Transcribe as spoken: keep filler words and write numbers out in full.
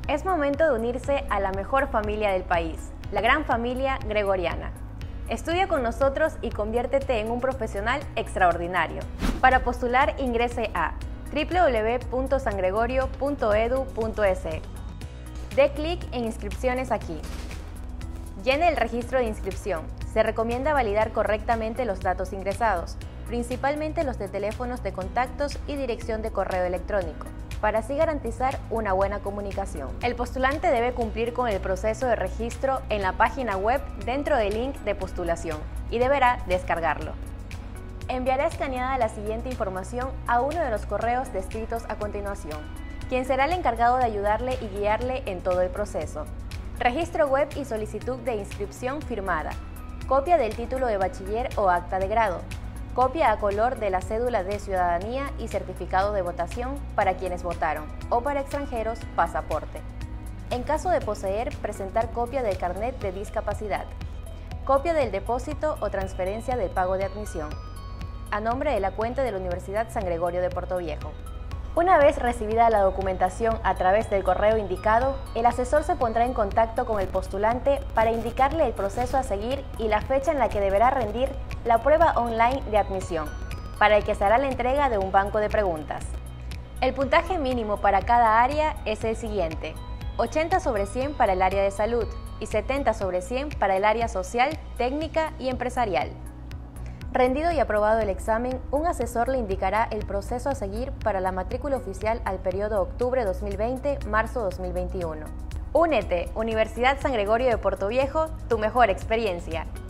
Es momento de unirse a la mejor familia del país, la gran familia gregoriana. Estudia con nosotros y conviértete en un profesional extraordinario. Para postular, ingrese a doble u doble u doble u punto san gregorio punto e d u punto e s. Dé clic en Inscripciones aquí. Llene el registro de inscripción. Se recomienda validar correctamente los datos ingresados, principalmente los de teléfonos de contactos y dirección de correo electrónico, para así garantizar una buena comunicación. El postulante debe cumplir con el proceso de registro en la página web dentro del link de postulación y deberá descargarlo. Enviará escaneada la siguiente información a uno de los correos descritos a continuación, quien será el encargado de ayudarle y guiarle en todo el proceso. Registro web y solicitud de inscripción firmada, copia del título de bachiller o acta de grado, copia a color de la cédula de ciudadanía y certificado de votación para quienes votaron, o para extranjeros, pasaporte. En caso de poseer, presentar copia del carnet de discapacidad, copia del depósito o transferencia del pago de admisión, a nombre de la cuenta de la Universidad San Gregorio de Portoviejo. Una vez recibida la documentación a través del correo indicado, el asesor se pondrá en contacto con el postulante para indicarle el proceso a seguir y la fecha en la que deberá rendir la prueba online de admisión, para el que se hará la entrega de un banco de preguntas. El puntaje mínimo para cada área es el siguiente: ochenta sobre cien para el área de salud y setenta sobre cien para el área social, técnica y empresarial. Rendido y aprobado el examen, un asesor le indicará el proceso a seguir para la matrícula oficial al periodo octubre dos mil veinte a marzo dos mil veintiuno. Únete, Universidad San Gregorio de Portoviejo, tu mejor experiencia.